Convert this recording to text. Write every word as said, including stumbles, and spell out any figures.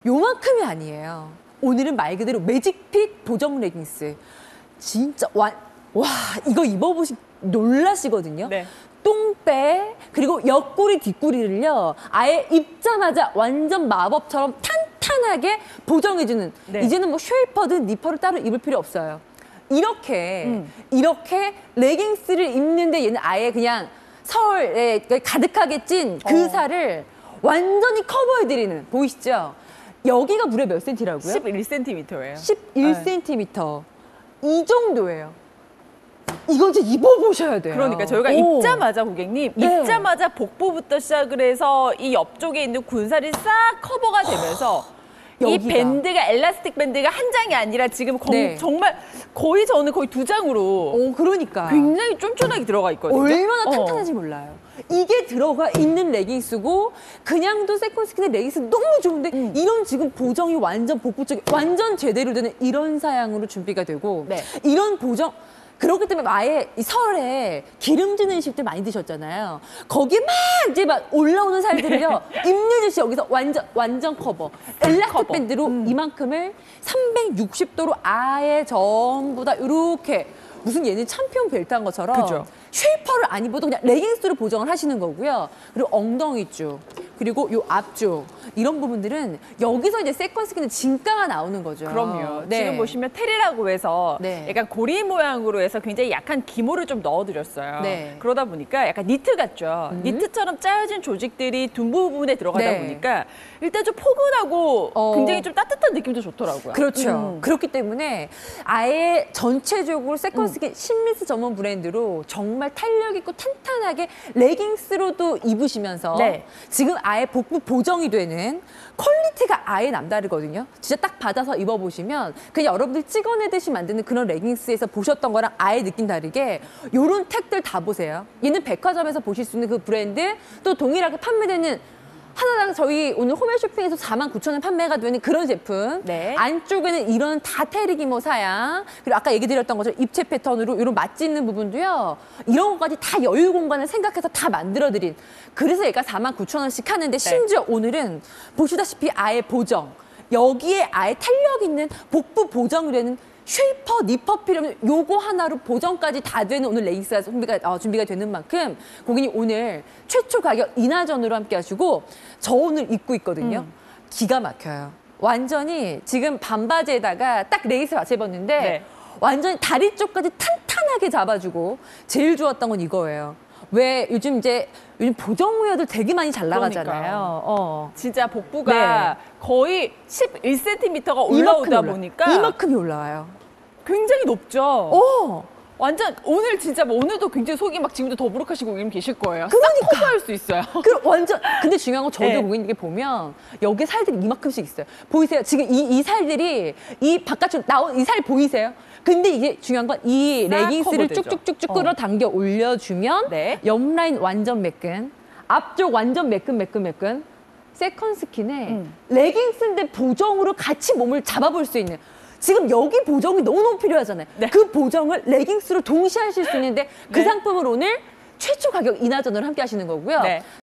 요만큼이 아니에요. 오늘은 말 그대로 매직핏 보정 레깅스. 진짜 와, 와 이거 입어보시 놀라시거든요. 네. 똥배 그리고 옆구리 뒷구리를요 아예 입자마자 완전 마법처럼 탄탄하게 보정해주는. 네. 이제는 뭐 쉐이퍼든 니퍼를 따로 입을 필요 없어요. 이렇게 음. 이렇게 레깅스를 입는데 얘는 아예 그냥 서울에 가득하게 찐 그 어. 살을 완전히 커버해드리는. 보이시죠? 여기가 무려 몇 센티라고요? 십일 센티미터예요. 십일 센티미터. 이 정도예요. 이거 이제 입어보셔야 돼요. 그러니까 저희가 오. 입자마자 고객님, 네. 입자마자 복부부터 시작을 해서 이 옆쪽에 있는 군살이 싹 커버가 되면서 이 여기가. 밴드가 엘라스틱 밴드가 한 장이 아니라 지금 거, 네. 정말 거의 저는 거의 두 장으로 오, 그러니까. 굉장히 쫀쫀하게 들어가 있거든요. 얼마나 어. 탄탄한지 몰라요. 이게 들어가 있는 레깅스고 그냥도 세컨스킨의 레깅스 너무 좋은데 음. 이런 지금 보정이 완전 복부 쪽에 완전 제대로 되는 이런 사양으로 준비가 되고 네. 이런 보정 그렇기 때문에 아예 이 설에 기름지는 음식들 많이 드셨잖아요. 거기 막 이제 막 올라오는 살들을요 입는 듯이 여기서 완전 완전 커버. 엘라스틱 커버. 밴드로 음. 이만큼을 삼백육십 도로 아예 전부 다 이렇게 무슨 얘는 챔피언 벨트 한 것처럼 그죠. 쉐이퍼를 안 입어도 그냥 레깅스로 보정을 하시는 거고요. 그리고 엉덩이 쪽, 그리고 요 앞쪽 이런 부분들은 여기서 이제 세컨스킨의 진가가 나오는 거죠. 그럼요. 네. 지금 보시면 테리라고 해서 네. 약간 고리 모양으로 해서 굉장히 약한 기모를 좀 넣어드렸어요. 네. 그러다 보니까 약간 니트 같죠. 음. 니트처럼 짜여진 조직들이 둔부 부분에 들어가다 네. 보니까 일단 좀 포근하고 어. 굉장히 좀 따뜻한 느낌도 좋더라고요. 그렇죠. 음. 그렇기 때문에 아예 전체적으로 세컨스킨 음. 신미스 전문 브랜드로 정말 탄력 있고 탄탄하게 레깅스로도 입으시면서 네. 지금 아예 복부 보정이 되는 퀄리티가 아예 남다르거든요. 진짜 딱 받아서 입어보시면 그냥 여러분들 찍어내듯이 만드는 그런 레깅스에서 보셨던 거랑 아예 느낌 다르게 이런 택들 다 보세요. 얘는 백화점에서 보실 수 있는 그 브랜드 또 동일하게 판매되는 하나당 저희 오늘 홈앤쇼핑에서 사만 구천 원 판매가 되는 그런 제품. 네. 안쪽에는 이런 다 테리기모 사양 그리고 아까 얘기 드렸던 것처럼 입체 패턴으로 이런 맞짓는 부분도요. 이런 것까지 다 여유 공간을 생각해서 다 만들어드린. 그래서 얘가 사만 구천 원씩 하는데 심지어 오늘은 보시다시피 아예 보정. 여기에 아예 탄력 있는 복부 보정이 되는 쉐이퍼, 니퍼 필요면 요거 하나로 보정까지 다 되는 오늘 레깅스가 준비가, 어, 준비가 되는 만큼 고객님 오늘 최초 가격 인하전으로 함께 하시고 저 오늘 입고 있거든요. 음. 기가 막혀요. 완전히 지금 반바지에다가 딱 레깅스 맞춰 입었는데 네. 완전히 다리 쪽까지 탄탄하게 잡아주고 제일 좋았던 건 이거예요. 왜 요즘 이제 요즘 보정 웨어들 되게 많이 잘 나가잖아요. 그러니까요. 어. 진짜 복부가 네. 거의 십일 센티미터가 올라오다 올라- 보니까 이만큼이 올라와요. 굉장히 높죠. 어. 완전 오늘 진짜 뭐 오늘도 굉장히 속이 막 지금도 더부룩하시고 이름 계실 거예요. 그러니까. 싹 커버할 수 있어요. 그 완전 근데 중요한 건 저도 네. 고객님께 보면 여기 살들이 이만큼씩 있어요. 보이세요? 지금 이, 이 살들이 이 바깥으로 나온 이 살 보이세요? 근데 이게 중요한 건 이 싹 레깅스를 커버되죠. 쭉쭉쭉쭉 어. 끌어당겨 올려주면 네. 옆라인 완전 매끈, 앞쪽 완전 매끈매끈매끈. 세컨 스킨에 음. 레깅스인데 보정으로 같이 몸을 잡아볼 수 있는. 지금 여기 보정이 너무너무 필요하잖아요. 네. 그 보정을 레깅스로 동시에 하실 수 있는데 그 네. 상품을 오늘 최초 가격 인하전으로 함께 하시는 거고요. 네.